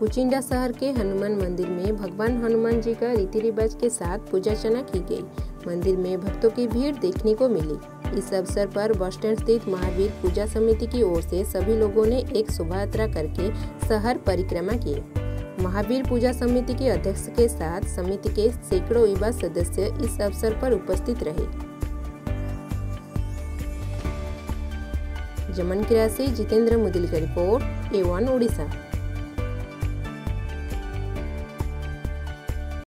कुचिंडा शहर के हनुमान मंदिर में भगवान हनुमान जी का रीति रिवाज के साथ पूजा अर्चना की गई। मंदिर में भक्तों की भीड़ देखने को मिली। इस अवसर पर बस स्टैंड स्थित महावीर पूजा समिति की ओर से सभी लोगों ने एक शोभा यात्रा करके शहर परिक्रमा की। महावीर पूजा समिति के अध्यक्ष के साथ समिति के सैकड़ों युवा सदस्य इस अवसर पर उपस्थित रहे। जमनकिरा से जितेंद्र मुदिल की रिपोर्ट, A1 ओडिशा।